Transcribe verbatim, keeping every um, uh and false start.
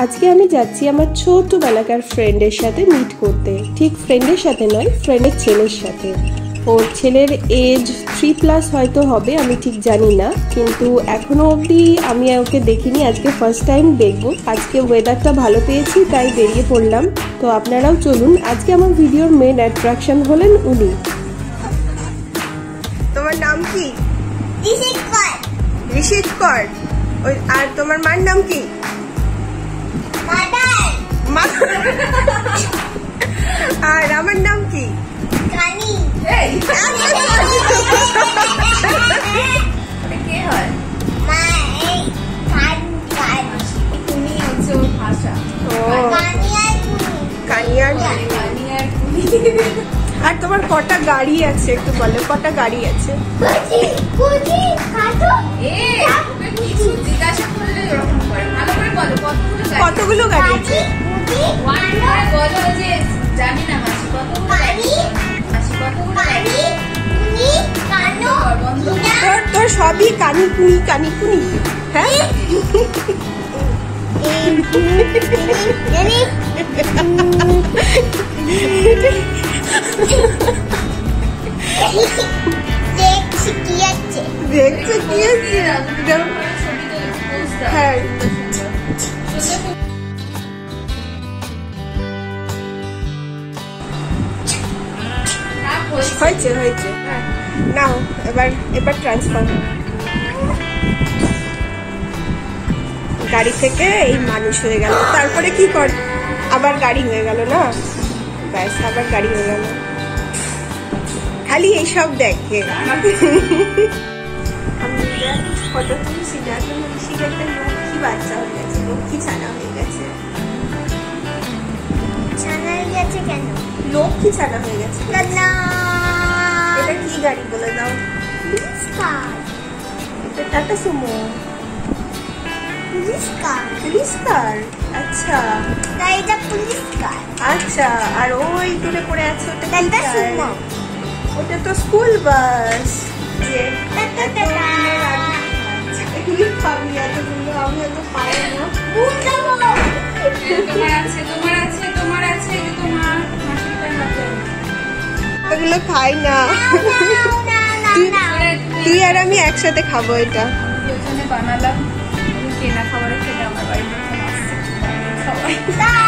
আজকে আমি যাচ্ছি আমার ছোটবেলাকার ফ্রেন্ডের সাথে মিট করতে। ঠিক ফ্রেন্ডের সাথে নয়, ফ্রেন্ডের ছেলের সাথে। ওর ছেলের এজ থ্রি প্লাস হয়তো হবে, আমি ঠিক জানি না, কিন্তু এখনো অবধি আমি ওকে দেখিনি, আজকে ফার্স্ট টাইম দেখবো। আজকে ওয়েদারটা ভালো পেয়েছি তাই বেরিয়ে পড়লাম। তো আপনারাও চলুন। আজকে আমার ভিডিওর মেন অ্যাট্রাকশন হলেন উনি। তোমার নাম কি? ঋষিক কর। ঋষিক কর। আর তোমার মার নাম কি? আর আমার নাম কি? কানি। কে হয়? আর তোমার কটা গাড়ি আছে একটু বলো, কটা গাড়ি আছে? কতগুলো গাড়ি আছে? তোর সবই কানি কুনি কানি কুনি। হ্যাঁ, দেখছো কি আছে? হ্যাঁ, হয়েছে হয়েছে। হ্যাঁ, নাও এবার এবার ট্রান্সফার। গাড়ি থেকে এই মানুষ হয়ে গেল, তারপরে কি কর? আবার গাড়ি হয়ে গেল না, ব্যাস আবার গাড়ি হয়ে গেল। খালি এইসব দেখে ফটো তুলছি না, ঋষিক একটা লক্ষ্মী বাচ্চা হয়ে গেছে, লক্ষ্মী ছানা হয়ে গেছে। ছানা হয়ে গেছে কেন? লক্ষ্মী ছানা হয়ে গেছে। এটা কি গাড়ি বলে দাও? Police car. এটা Tata Sumo. Police car. Police car, আচ্ছা। তাই এটা পুলিশ কার। আচ্ছা, আর ওই দূরে পড়ে আছে ওটা টাটা সুমো। ওটা তো স্কুল বাস। যে এগুলি খাবি, এতগুলো আমি এত পাই না। তোমার আছে, তোমার আছে, তোমার আছে, তোমার এগুলো খাই না। তুই আর আমি একসাথে খাবো এটা। বানালাম কেনা খাবারের থেকে আমার বাড়ির সবাই